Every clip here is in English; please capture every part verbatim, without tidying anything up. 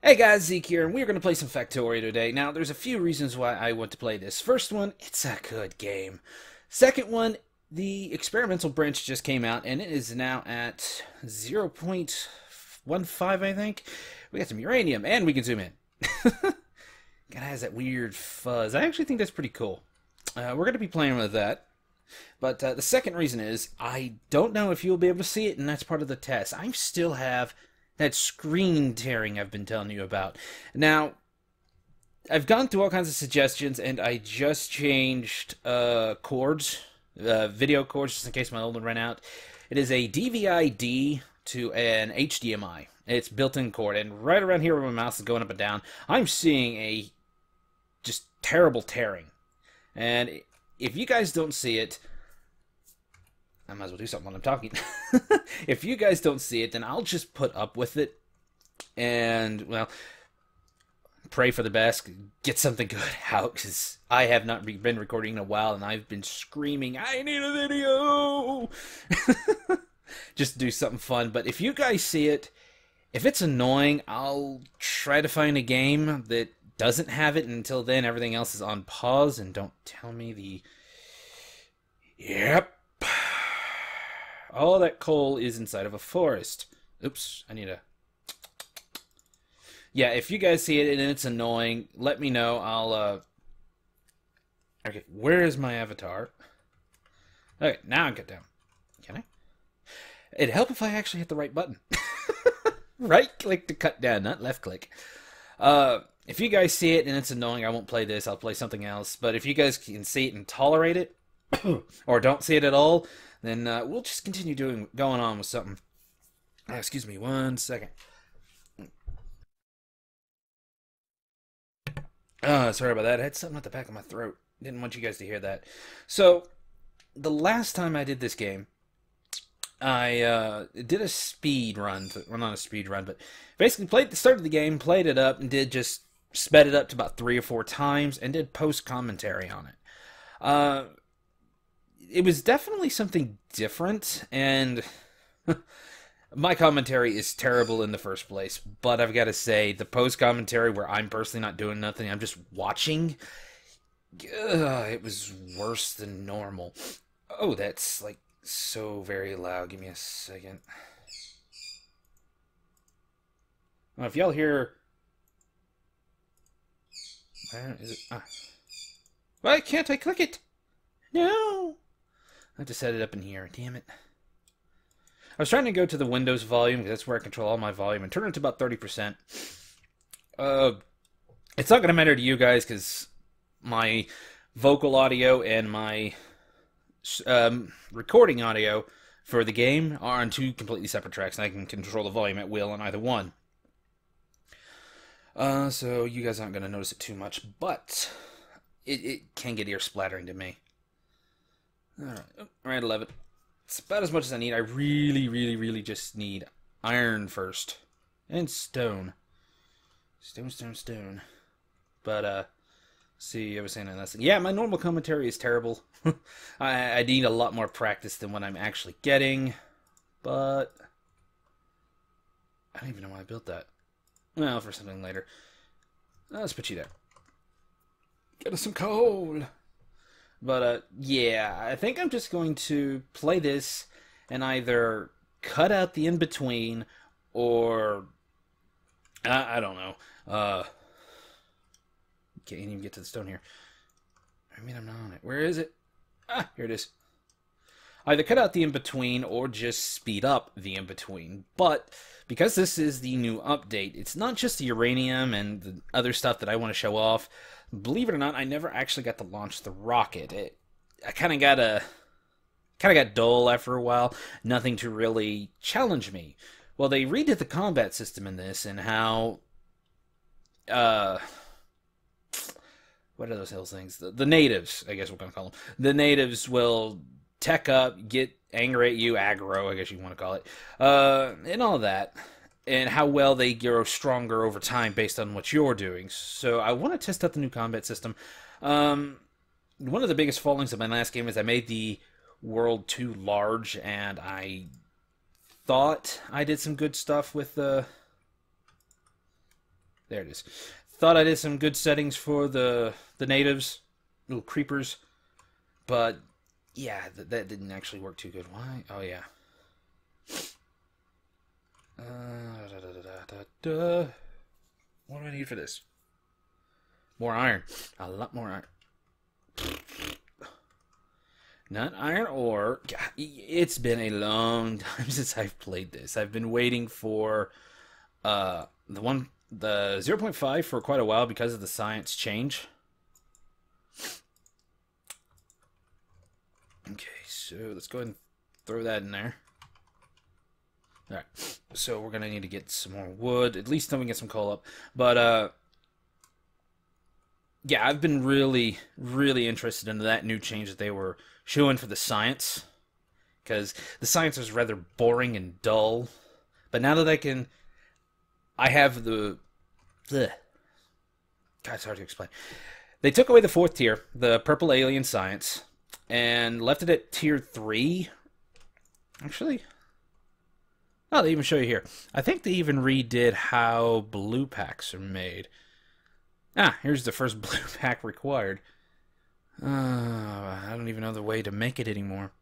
Hey guys, Zeak here, and we're going to play some Factorio today. Now, there's a few reasons why I want to play this. First one, it's a good game. Second one, the experimental branch just came out, and it is now at zero point one five, I think. We got some uranium, and we can zoom in. Kind of has that weird fuzz. I actually think that's pretty cool. Uh, we're going to be playing with that. But uh, the second reason is, I don't know if you'll be able to see it, and that's part of the test. I still have that screen tearing I've been telling you about. Now, I've gone through all kinds of suggestions, and I just changed uh, cords, uh, video cords, just in case my old one ran out. It is a D V I D to an H D M I. It's built-in cord, and right around here where my mouse is going up and down, I'm seeing a just terrible tearing. And if you guys don't see it, I might as well do something while I'm talking. If you guys don't see it, then I'll just put up with it. And, well, pray for the best. Get something good out, because I have not re been recording in a while, and I've been screaming, I need a video! Just do something fun. But if you guys see it, if it's annoying, I'll try to find a game that doesn't have it. And until then, everything else is on pause. And don't tell me the... Yep. All that coal is inside of a forest. Oops, I need a... Yeah, if you guys see it and it's annoying, let me know. I'll, uh... Okay, where is my avatar? Okay, now I get down. Can I? It'd help if I actually hit the right button. Right click to cut down, not left click. Uh, if you guys see it and it's annoying, I won't play this. I'll play something else. But if you guys can see it and tolerate it, or don't see it at all, then uh, we'll just continue doing going on with something. Uh, excuse me one second. Uh, sorry about that. I had something at the back of my throat. Didn't want you guys to hear that. So, the last time I did this game, I uh, did a speed run. Well, not a speed run, but basically played started the game, played it up, and did just sped it up to about three or four times, and did post commentary on it. Uh, it was definitely something different, and my commentary is terrible in the first place. But I've got to say, the post commentary where I'm personally not doing nothing, I'm just watching. Ugh, it was worse than normal. Oh, that's like. So very loud. Give me a second. Well, if y'all hear... Where is it? Ah. Why can't I click it? No! I have to set it up in here. Damn it. I was trying to go to the Windows volume, because that's where I control all my volume, and turn it to about thirty percent. Uh, it's not going to matter to you guys, because my vocal audio and my... Um, recording audio for the game are on two completely separate tracks, and I can control the volume at will on either one. Uh, so you guys aren't going to notice it too much, but it, it can get ear splattering to me. Alright, oh, alright, eleven. It's about as much as I need. I really, really, really just need iron first. And stone. Stone, stone, stone. But, uh... see, I was saying that. Yeah, my normal commentary is terrible. I, I need a lot more practice than what I'm actually getting. But I don't even know why I built that. Well, for something later. Let's put you there. Get us some coal. But, uh, yeah, I think I'm just going to play this and either cut out the in-between or... I, I don't know. Uh... Can't even get to the stone here. I mean, I'm not on it. Where is it? Ah, here it is. Either cut out the in-between or just speed up the in-between. But because this is the new update, it's not just the uranium and the other stuff that I want to show off. Believe it or not, I never actually got to launch the rocket. It, I kind of got a, kind of got dull after a while. Nothing to really challenge me. Well, they redid the combat system in this and how... Uh... What are those hills things? The, the natives, I guess we're going to call them. The natives will tech up, get angry at you, aggro, I guess you want to call it, uh, and all that. And how well they grow stronger over time based on what you're doing. So I want to test out the new combat system. Um, one of the biggest fallings of my last game is I made the world too large, and I thought I did some good stuff with the... There it is. Thought I did some good settings for the the natives, little creepers, but yeah, th that didn't actually work too good. Why? Oh yeah. Uh, da, da, da, da, da. What do I need for this? More iron. A lot more iron. Not iron ore. God, it's been a long time since I've played this. I've been waiting for uh, the one, the zero point five for quite a while because of the science change. Okay, so let's go ahead and throw that in there. Alright, so we're going to need to get some more wood, at least then we can get some coal up. But, uh, yeah, I've been really, really interested in that new change that they were showing for the science. Because the science was rather boring and dull. But now that I can, I have the, ugh, God, it's hard to explain. They took away the fourth tier, the purple alien science, and left it at tier three. Actually, oh, they even show you here. I think they even redid how blue packs are made. Ah, here's the first blue pack required. Uh, I don't even know the way to make it anymore.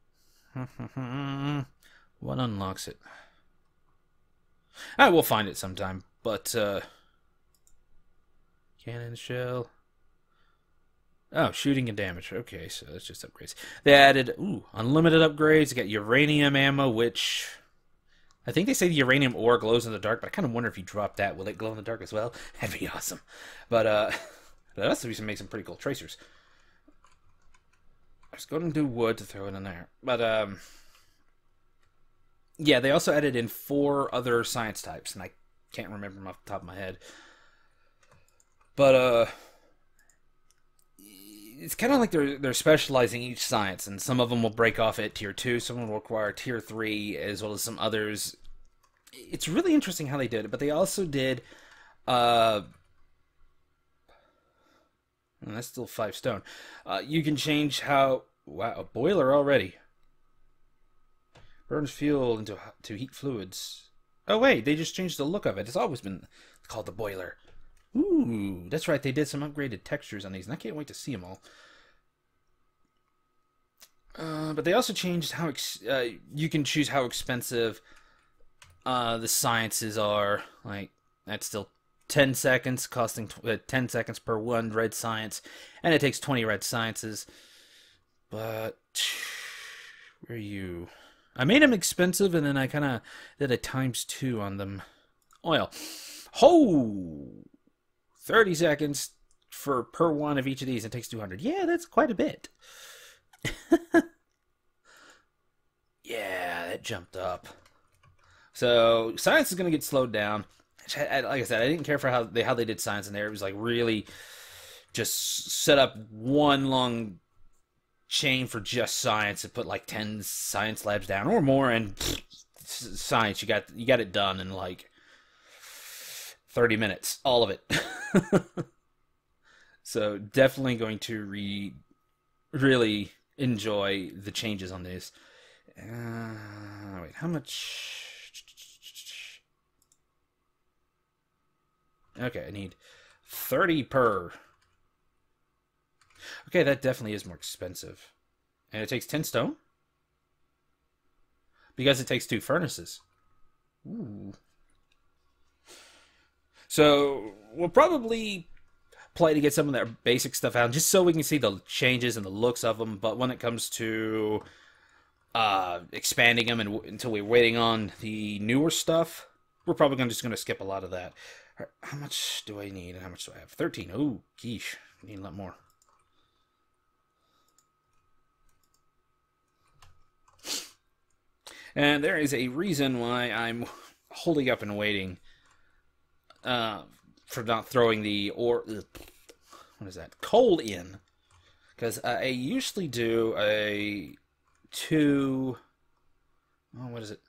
What unlocks it? Ah, we'll find it sometime. But, uh... cannon shell. Oh, shooting and damage. Okay, so that's just upgrades. They added, ooh, unlimited upgrades. They got uranium ammo, which... I think they say the uranium ore glows in the dark, but I kind of wonder if you drop that, will it glow in the dark as well? That'd be awesome. But, uh, that's we can make some pretty cool tracers. I was going to do wood to throw it in there. But, um, yeah, they also added in four other science types, and I can't remember them off the top of my head. But, uh, it's kind of like they're they're specializing each science, and some of them will break off at tier two, some will require tier three, as well as some others. It's really interesting how they did it, but they also did, uh, and that's still five stone. Uh, you can change how, wow, a boiler already. Burns fuel into to heat fluids. Oh wait, they just changed the look of it. It's always been called the boiler. Ooh, that's right. They did some upgraded textures on these, and I can't wait to see them all. Uh, but they also changed how ex uh, you can choose how expensive uh, the sciences are. Like, that's still ten seconds, costing tw uh, ten seconds per one red science, and it takes twenty red sciences. But where are you? I made them expensive, and then I kind of did a times two on them. Oil. Ho! thirty seconds for per one of each of these. It takes two hundred. Yeah, that's quite a bit. Yeah, it jumped up. So science is going to get slowed down. Like I said, I didn't care for how they how they did science in there. It was like really just set up one long chain for just science and put like ten science labs down or more, and pfft, science you got you got it done in like thirty minutes, all of it. So definitely going to re really enjoy the changes on this. Uh, wait, how much? Okay, I need thirty per. Okay, that definitely is more expensive. And it takes ten stone? Because it takes two furnaces. Ooh. So, we'll probably play to get some of that basic stuff out, just so we can see the changes and the looks of them. But when it comes to uh, expanding them and until we're waiting on the newer stuff, we're probably gonna, just going to skip a lot of that. How much do I need and how much do I have? thirteen. Oh, geesh. I need a lot more. And there is a reason why I'm holding up and waiting uh, for not throwing the or what is that coal in, because I usually do a two oh what is it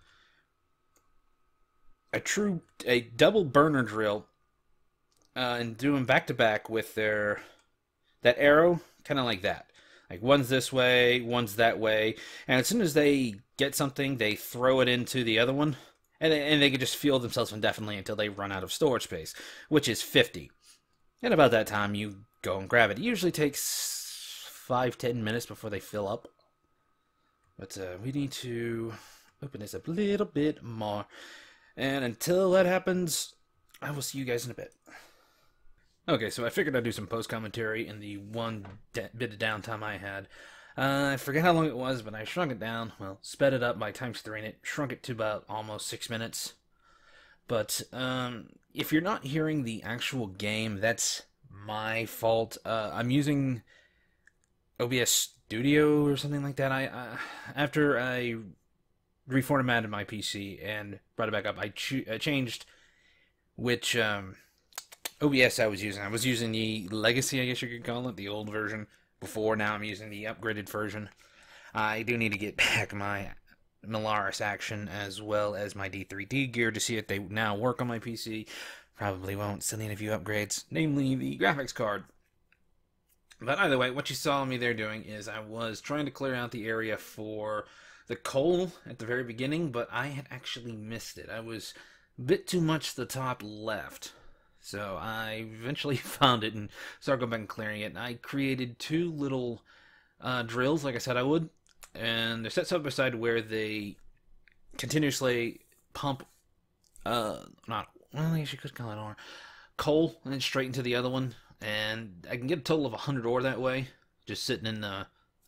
a true a double burner drill uh, and do them back to back with their that arrow, kind of like that. Like one's this way, one's that way, and as soon as they get something, they throw it into the other one, And they, and they can just fuel themselves indefinitely until they run out of storage space, which is fifty. And about that time, you go and grab it. It usually takes five, ten minutes before they fill up. But uh, we need to open this up a little bit more. And until that happens, I will see you guys in a bit. Okay, so I figured I'd do some post-commentary in the one bit of downtime I had. Uh, I forget how long it was, but I shrunk it down. Well, sped it up by times three, and it shrunk it to about almost six minutes. But um, if you're not hearing the actual game, that's my fault. Uh, I'm using O B S Studio or something like that. I uh, after I reformatted my P C and brought it back up, I, ch I changed which um, O B S I was using. I was using the Legacy, I guess you could call it, the old version before. Now I'm using the upgraded version. I do need to get back my Molaris action as well as my D three D gear to see if they now work on my P C. Probably won't. Still need a few upgrades, namely the graphics card. But either way, what you saw me there doing is I was trying to clear out the area for the coal at the very beginning, but I had actually missed it. I was a bit too much to the top left. So I eventually found it and started going back and clearing it. And I created two little uh, drills, like I said I would. And they're set side by side where they continuously pump, uh, not, well, I guess you could call it ore, coal, and then straight into the other one. And I can get a total of one hundred ore that way, just sitting in the,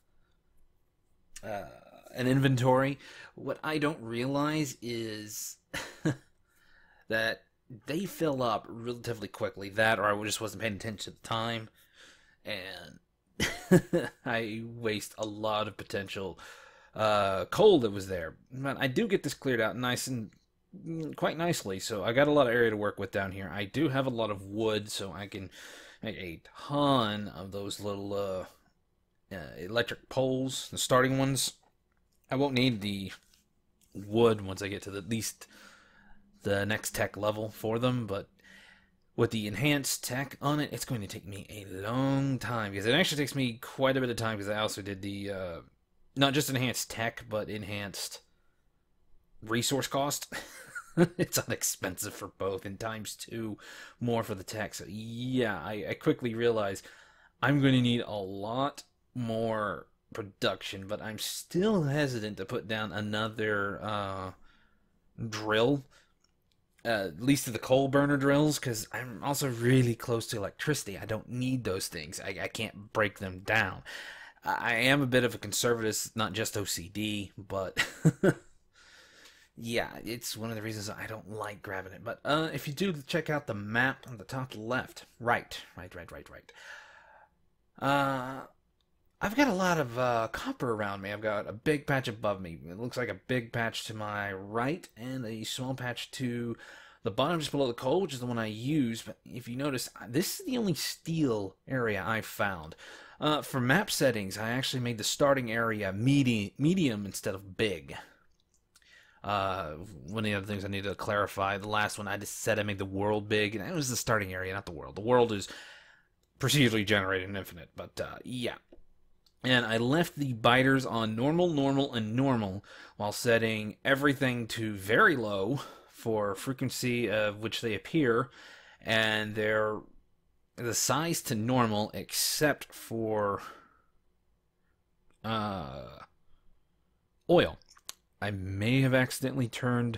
uh, an inventory. What I don't realize is that they fill up relatively quickly. That, or I just wasn't paying attention at the time. And I waste a lot of potential uh, coal that was there. But I do get this cleared out nice and quite nicely, so I got a lot of area to work with down here. I do have a lot of wood, so I can make a ton of those little uh, uh, electric poles, the starting ones. I won't need the wood once I get to the, at least the next tech level for them, but with the enhanced tech on it, it's going to take me a long time, because it actually takes me quite a bit of time, because I also did the, uh, not just enhanced tech, but enhanced resource cost. It's unexpensive for both, and times two more for the tech. So yeah, I, I quickly realized I'm going to need a lot more production, but I'm still hesitant to put down another uh, drill. Uh, at least to the coal burner drills, because I'm also really close to electricity. I don't need those things. I, I can't break them down. I am a bit of a conservative, not just O C D, but yeah, it's one of the reasons I don't like grabbing it. But uh, if you do check out the map on the top left, right, right, right, right, right. Uh, I've got a lot of uh, copper around me. I've got a big patch above me. It looks like a big patch to my right and a small patch to the bottom just below the coal, which is the one I use. But if you notice, this is the only steel area I've found. Uh, for map settings, I actually made the starting area medium, medium instead of big. Uh, one of the other things I need to clarify, the last one I just said I made the world big, and that was the starting area, not the world. The world is procedurally generated and infinite, but uh, yeah. And I left the biters on normal, normal, and normal while setting everything to very low for frequency of which they appear, and their the size to normal except for uh, oil. I may have accidentally turned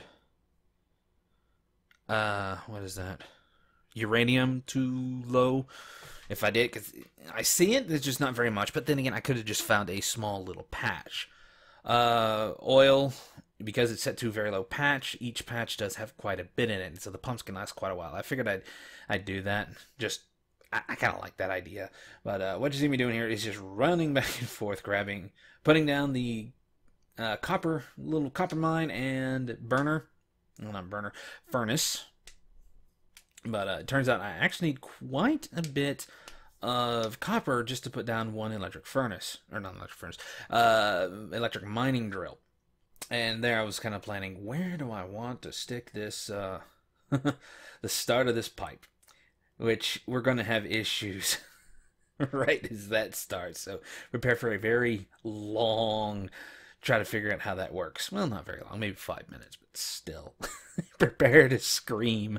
uh, what is that? Uranium too low. If I did, because I see it, it's just not very much. But then again, I could have just found a small little patch. Uh, oil, because it's set to a very low patch, each patch does have quite a bit in it, so the pumps can last quite a while. I figured I'd I'd do that. Just I, I kind of like that idea. But uh, what you see me doing here is just running back and forth, grabbing, putting down the uh, copper little copper mine and burner, well not burner, furnace. But uh, it turns out I actually need quite a bit of copper just to put down one electric furnace. Or not electric furnace. Uh, electric mining drill. And there I was kind of planning, where do I want to stick this, uh, the start of this pipe? Which we're going to have issues right as that starts. So prepare for a very long try to figure out how that works. Well, not very long, maybe five minutes, but still. Prepare to scream.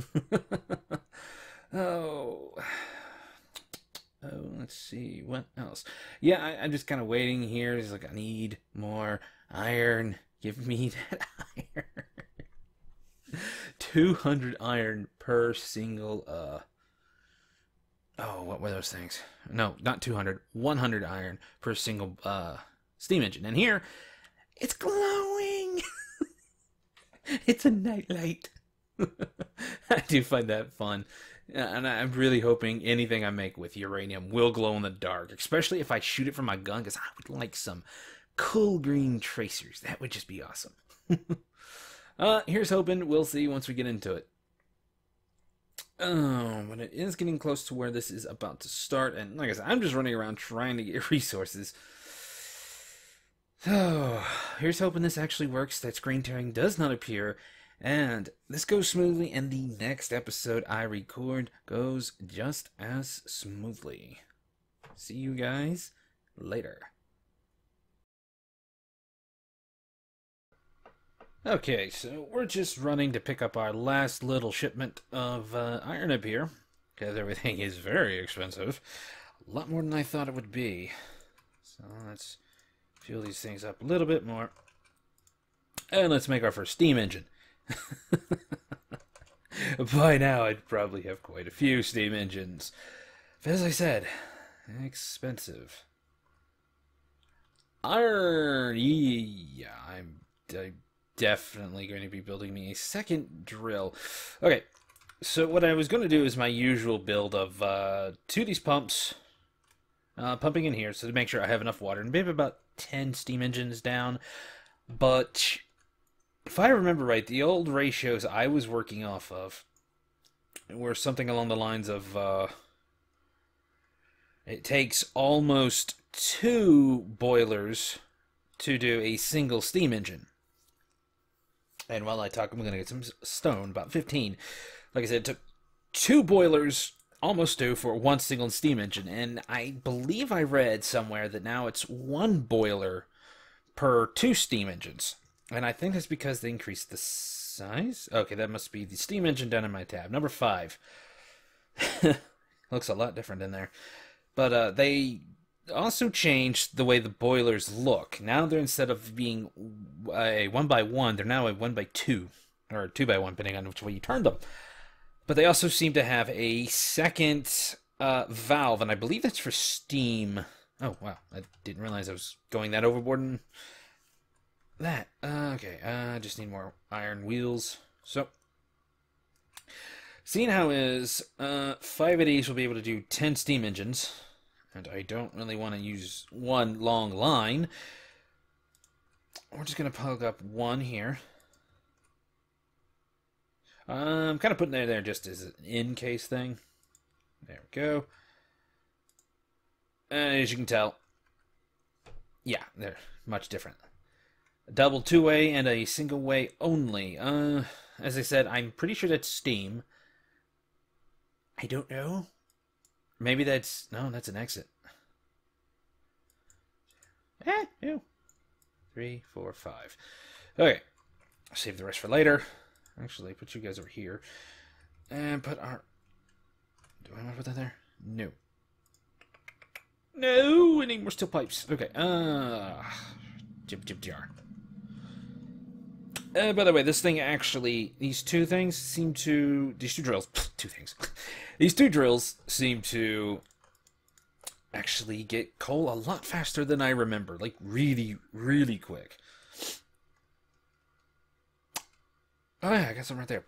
oh. Oh, let's see. What else? Yeah, I, I'm just kind of waiting here. He's like, I need more iron. Give me that iron. two hundred iron per single, uh... Oh, what were those things? No, not two hundred. one hundred iron per single, uh, steam engine. And here, it's glowing! It's a nightlight. I do find that fun. And I'm really hoping anything I make with uranium will glow in the dark, especially if I shoot it from my gun, because I would like some cool green tracers. That would just be awesome. uh, here's hoping. We'll see once we get into it. Oh, but it is getting close to where this is about to start, and like I said, I'm just running around trying to get resources. Oh, here's hoping this actually works, that screen tearing does not appear, and this goes smoothly, and the next episode I record goes just as smoothly. See you guys later. Okay, so we're just running to pick up our last little shipment of uh, iron up here, because everything is very expensive. A lot more than I thought it would be. So let's fuel these things up a little bit more. And let's make our first steam engine. By now, I'd probably have quite a few steam engines. But as I said, expensive. Iron! Yeah, I'm... I'm definitely going to be building me a second drill. Okay, so what I was going to do is my usual build of uh, two of these pumps, uh, pumping in here, so to make sure I have enough water, and maybe about ten steam engines down. But if I remember right, the old ratios I was working off of were something along the lines of uh, it takes almost two boilers to do a single steam engine. And while I talk, I'm going to get some stone, about fifteen. Like I said, it took two boilers, almost two, for one single steam engine. And I believe I read somewhere that now it's one boiler per two steam engines. And I think that's because they increased the size. Okay, that must be the steam engine down in my tab. Number five. Looks a lot different in there. But uh, they also changed the way the boilers look. Now they're, instead of being a one by one, they're now a one by two, or two by one, depending on which way you turn them. But they also seem to have a second uh, valve, and I believe that's for steam. Oh wow, I didn't realize I was going that overboard. And that uh, okay, I uh, just need more iron wheels. So, seeing how is uh, five of these will be able to do ten steam engines. And I don't really want to use one long line. We're just going to plug up one here. I'm kind of putting it there just as an in-case thing. There we go. And as you can tell, yeah, they're much different. A double two-way and a single-way only. Uh, as I said, I'm pretty sure that's steam. I don't know. Maybe that's... No, that's an exit. Eh, ew. Three, four, five. Okay. I'll save the rest for later. Actually, put you guys over here. And put our... Do I want to put that there? No. No! I need more steel pipes. Okay. Uh... Jib, jib, jar. Uh, by the way, this thing actually... These two things seem to... These two drills... Two things. These two drills seem to actually get coal a lot faster than I remember. Like, really, really quick. Oh, yeah, I got some right there.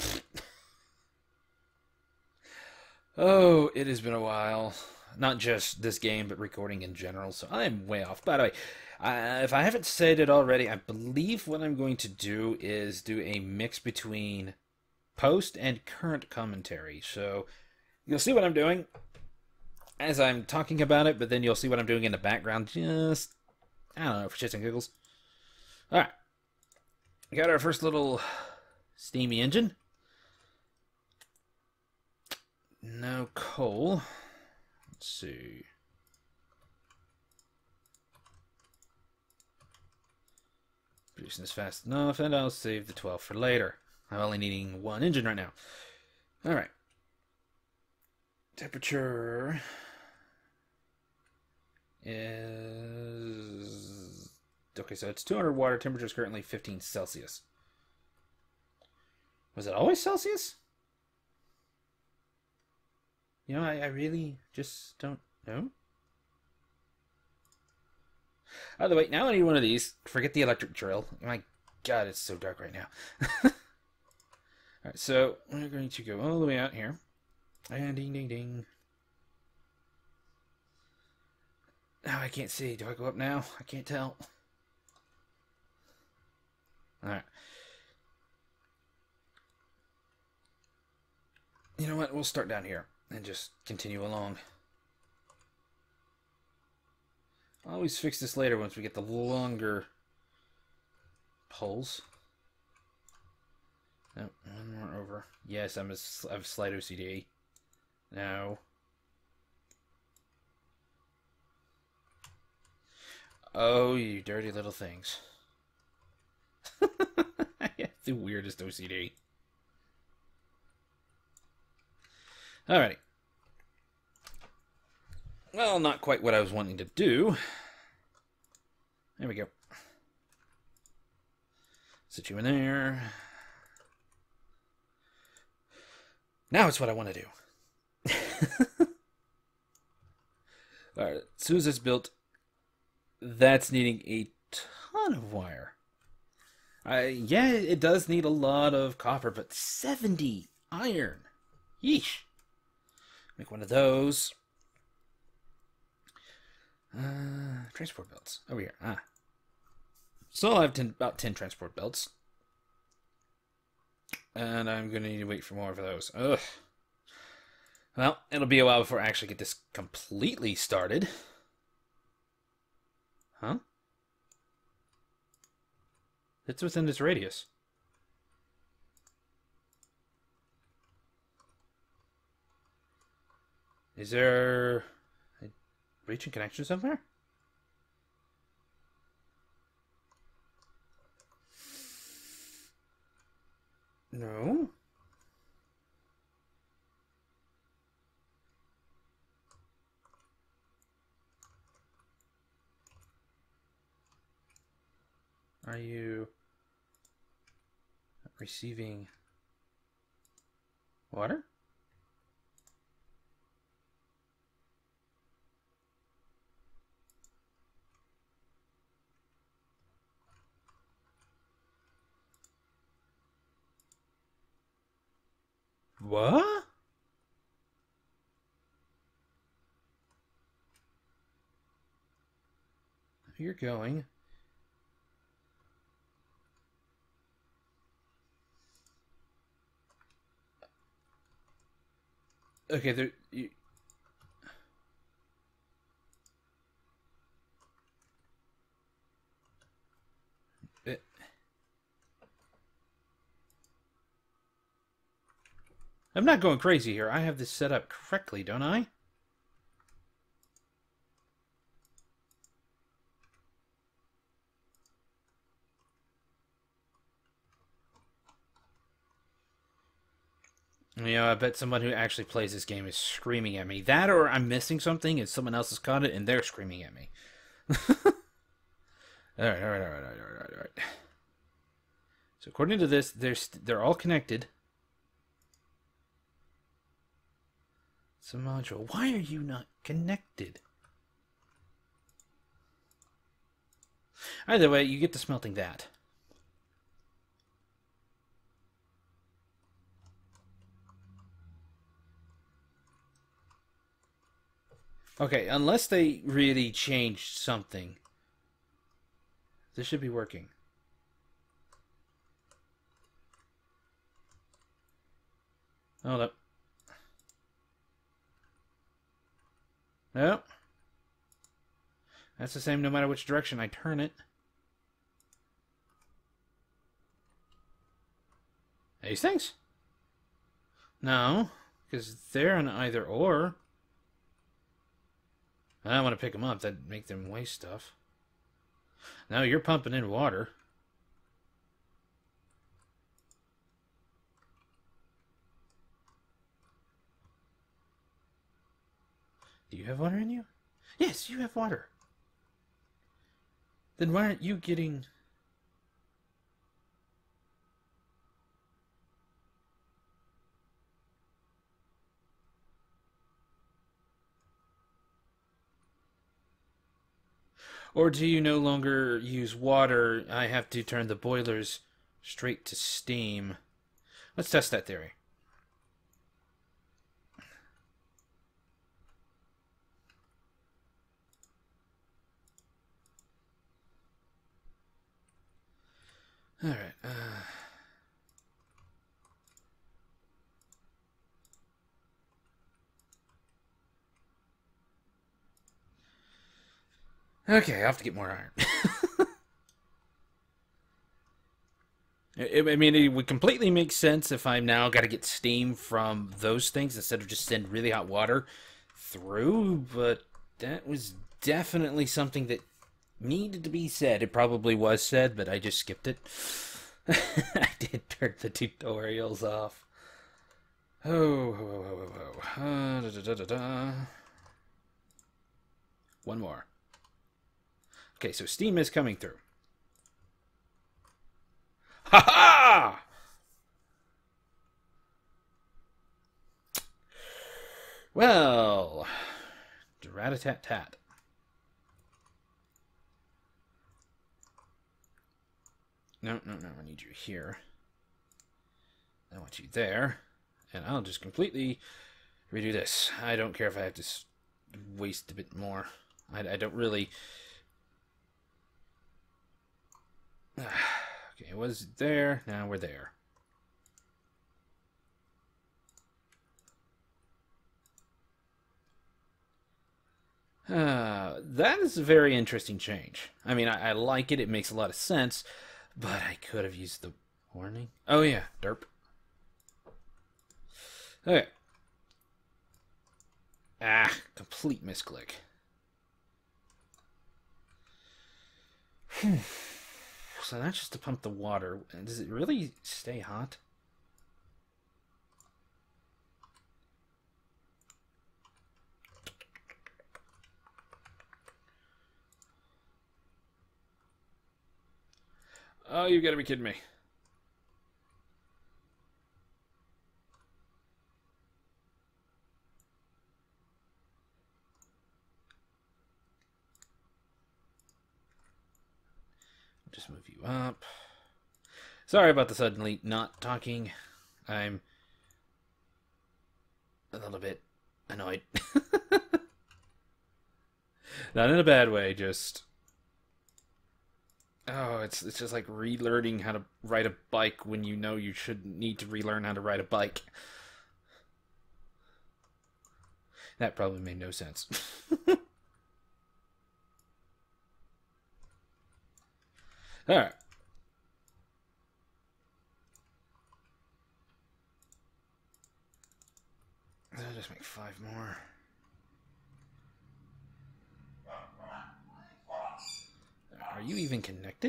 Oh, it has been a while. Not just this game, but recording in general, so I'm way off. By the way, uh, if I haven't said it already, I believe what I'm going to do is do a mix between post and current commentary. So you'll see what I'm doing as I'm talking about it, but then you'll see what I'm doing in the background. Just, I don't know, for shits and giggles. Alright. We got our first little steamy engine. No coal. Let's see. Producing this fast enough, and I'll save the twelve for later. I'm only needing one engine right now. Alright. Temperature is... Okay, so it's two hundred water. Temperature is currently fifteen Celsius. Was it always Celsius? You know, I, I really just don't know. By the way, now I need one of these. Forget the electric drill. My God, it's so dark right now. Alright, so we're going to go all the way out here. And ding, ding, ding. Now I can't see. Do I go up now? I can't tell. Alright. You know what? We'll start down here and just continue along. I'll always fix this later once we get the longer poles. Nope, one more over. Yes, I'm a, I have slight O C D. No. Oh, you dirty little things. I have the weirdest O C D. Alrighty. Well, not quite what I was wanting to do. There we go. Sit you in there. Now it's what I want to do. Alright, as soon as it's built, that's needing a ton of wire. Uh, yeah, it does need a lot of copper, but seventy iron. Yeesh. Make one of those. Uh, transport belts. Over here. Ah. So I'll have ten, about ten transport belts. And I'm going to need to wait for more of those. Ugh. Well, it'll be a while before I actually get this completely started. Huh? It's within this radius. Is there a reaching connection somewhere? No. Are you receiving water? What? You're going. Okay, there. You... It... I'm not going crazy here. I have this set up correctly, don't I? You know, I bet someone who actually plays this game is screaming at me. That or I'm missing something and someone else has caught it and they're screaming at me. Alright, alright, alright, alright, alright, alright. So according to this, they're, they're all connected. It's a module. Why are you not connected? Either way, you get to smelting that. Okay, unless they really changed something, this should be working. Hold up. Nope. That's the same no matter which direction I turn it. These things? No, because they're an either or. I don't want to pick them up. That'd make them waste stuff. No, you're pumping in water. Do you have water in you? Yes, you have water. Then why aren't you getting... Or do you no longer use water? I have to turn the boilers straight to steam. Let's test that theory. Alright, uh... okay, I have to get more iron. I mean, it would completely make sense if I'm now got to get steam from those things instead of just send really hot water through, but that was definitely something that needed to be said. It probably was said, but I just skipped it. I did turn the tutorials off. Oh, oh, oh, oh, oh. Uh, da, da, da, da. One more. Okay, so steam is coming through. Ha ha! Well, rat-a-tat-tat. No, no, no, I need you here. I want you there. And I'll just completely redo this. I don't care if I have to waste a bit more. I, I don't really... Okay, it was there. Now we're there. Uh, that is a very interesting change. I mean, I, I like it. It makes a lot of sense. But I could have used the warning. Oh, yeah. Derp. Okay. Ah, complete misclick. Whew. So that's just to pump the water. Does it really stay hot? Oh, you gotta be kidding me. Just move you up. Sorry about the suddenly not talking. I'm a little bit annoyed. Not in a bad way, just... Oh, it's it's just like relearning how to ride a bike when you know you shouldn't need to relearn how to ride a bike. That probably made no sense. Alright. I'll just make five more. Are you even connected?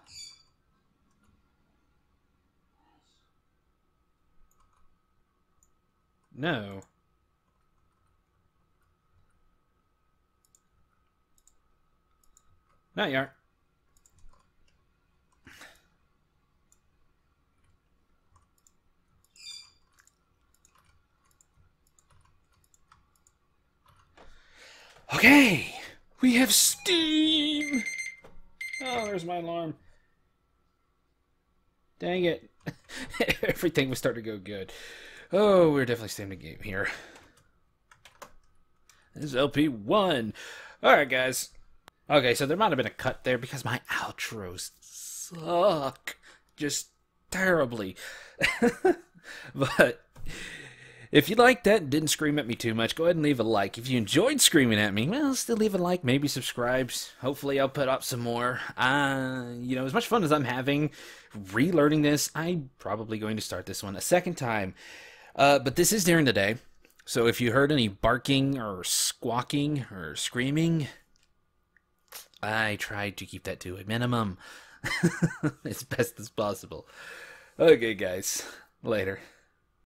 No. No, you aren't. Okay, we have steam. Oh, there's my alarm. Dang it. Everything was starting to go good. Oh, we're definitely staying in the game here. This is L P one. Alright, guys. Okay, so there might have been a cut there because my outros suck. Just terribly. But... if you liked that and didn't scream at me too much, go ahead and leave a like. If you enjoyed screaming at me, well, still leave a like, maybe subscribe. Hopefully I'll put up some more. Uh, you know, as much fun as I'm having relearning this, I'm probably going to start this one a second time. Uh, but this is during the day, so if you heard any barking or squawking or screaming, I tried to keep that to a minimum as best as possible. Okay, guys. Later.